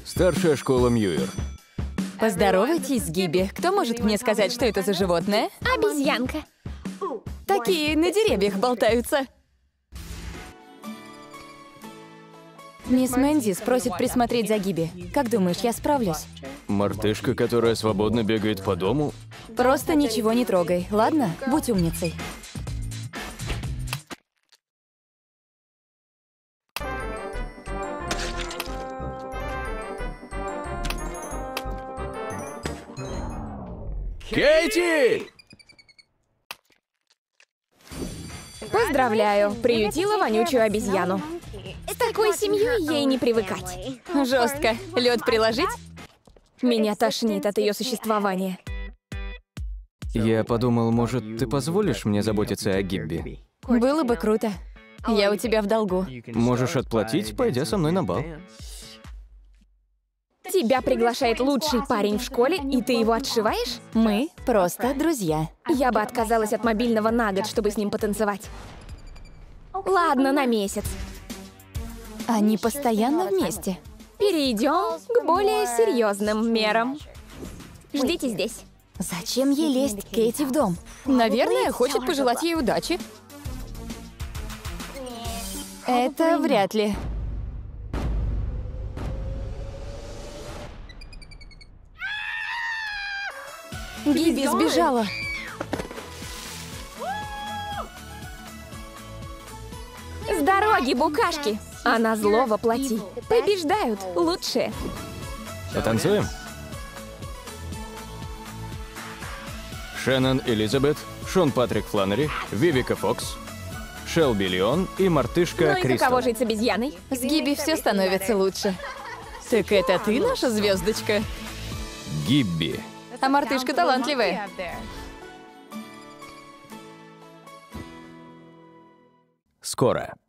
Старшая школа Мьюир. Поздоровайтесь с Гибби. Кто может мне сказать, что это за животное? Обезьянка. Такие на деревьях болтаются. Мисс Мэнзис просит присмотреть за Гибби. Как думаешь, я справлюсь? Мартышка, которая свободно бегает по дому. Просто ничего не трогай, ладно? Будь умницей. Кейти! Поздравляю, приютила вонючую обезьяну. С такой семьей ей не привыкать. Жестко. Лед приложить? Меня тошнит от ее существования. Я подумал, может, ты позволишь мне заботиться о Гибби? Было бы круто. Я у тебя в долгу. Можешь отплатить, пойдя со мной на бал. Тебя приглашает лучший парень в школе, и ты его отшиваешь? Мы просто друзья. Я бы отказалась от мобильного на год, чтобы с ним потанцевать. Ладно, на месяц. Они постоянно вместе. Перейдем к более серьезным мерам. Ждите здесь. Зачем ей лезть к Кейти в дом? Наверное, хочет пожелать ей удачи. Это вряд ли. Гибби сбежала. С дороги, букашки! А на зло воплоти. Побеждают лучшие. Потанцуем? Шеннон Элизабет, Шон Патрик Фланнери, Вивика Фокс, Шелби Леон и мартышка Ну и Кристал. каково жить с обезьяной? С Гибби все становится лучше. Так это ты наша звездочка? Гибби. А мартышка талантливая. Скоро.